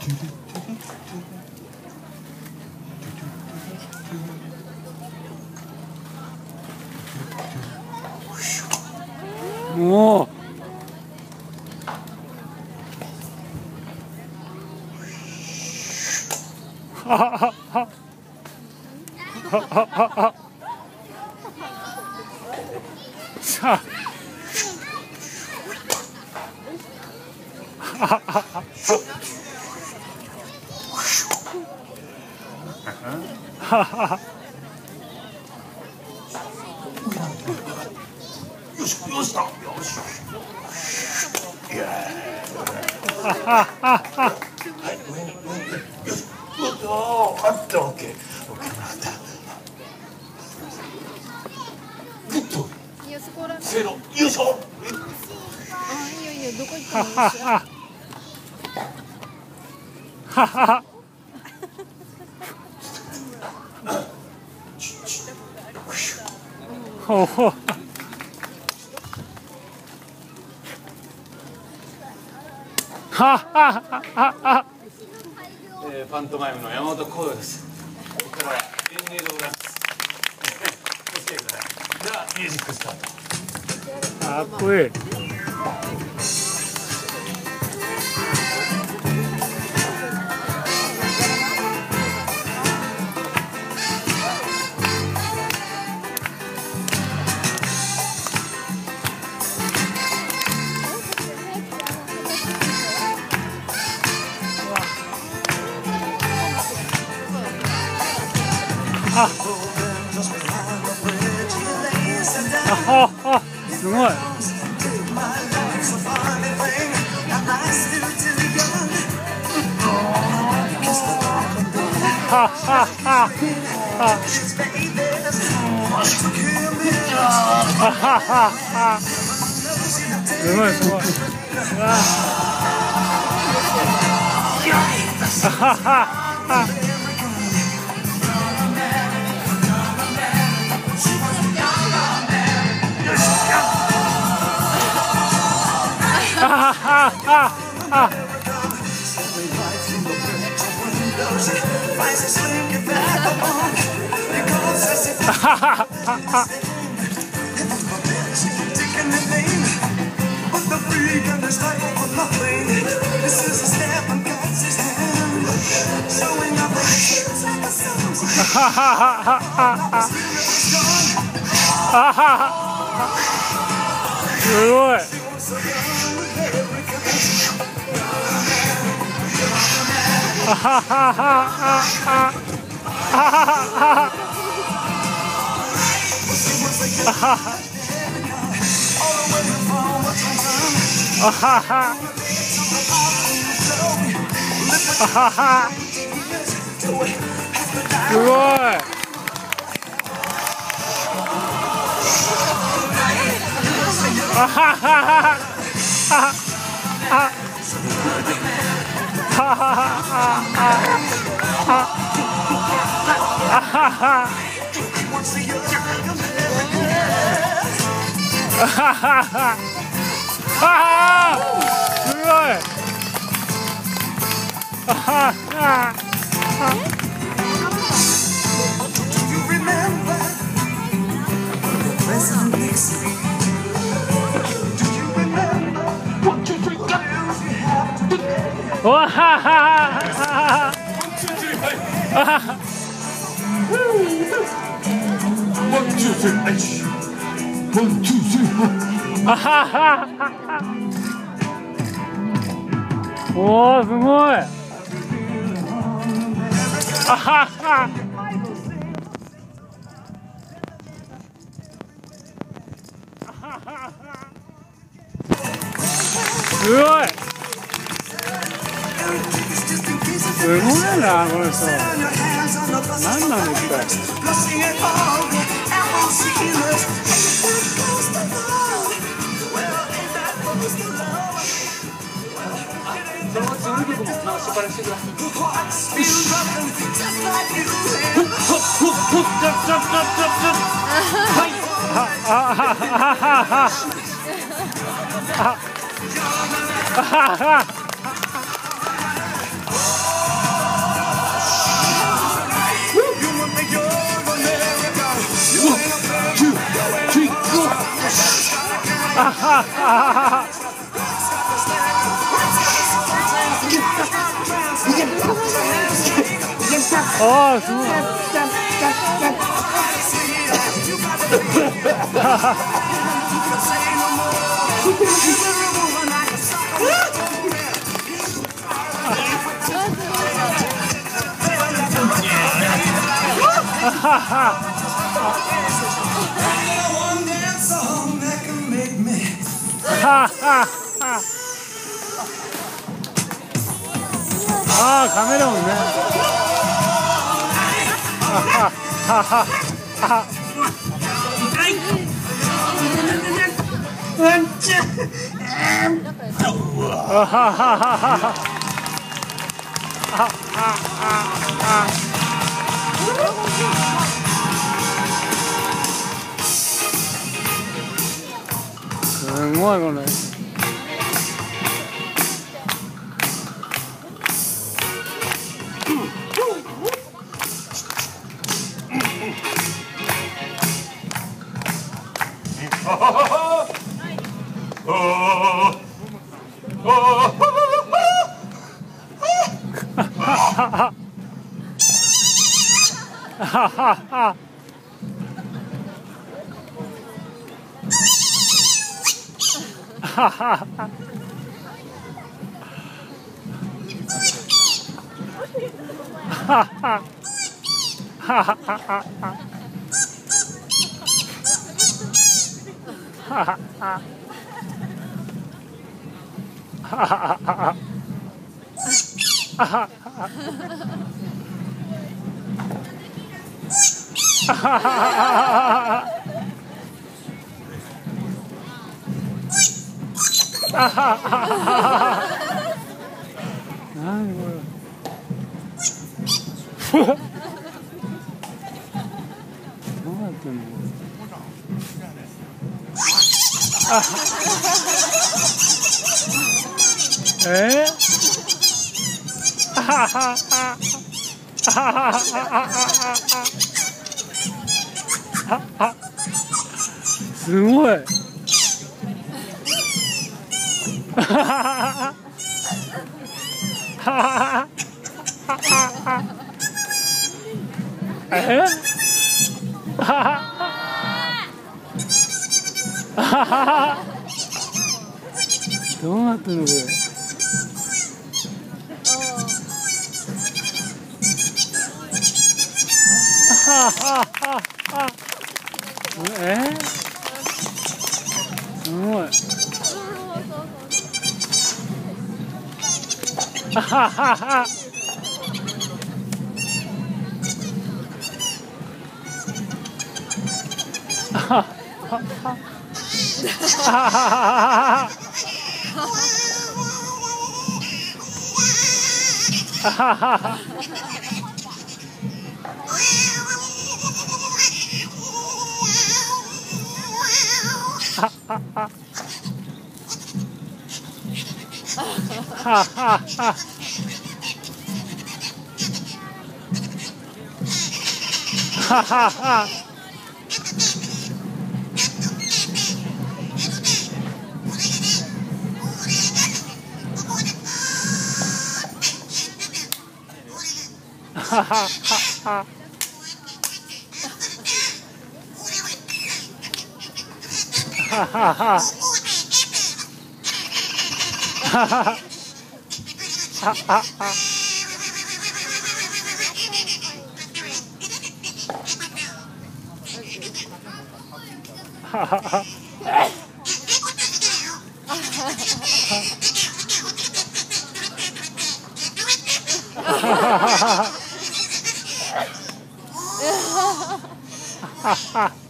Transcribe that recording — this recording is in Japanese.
もうははははさあははよしよしだよしいやはい上によしあったオッケーオッケーなったグッといやそこらせーのよいしょあいいよいいよどこ行ってもいいですよははほほはははパントマイムの山本浩洋です。ここからは演芸でございます。お付き合いください。ではミュージックスタート。 かっこいい。ああ、すごい。はははは。すごいすごい。ははは。すごい。すごい。わはは。おー、すごい。あはは。すごい。すごいな、この人。何なんですか。 その次の曲もなんか失敗してください。はい。 ああ、すごい。ああ、カメラもね。すごいこれ。何これ。どうなってんの。すごい。どうなってんのこれ。すごい。Ha ha ha.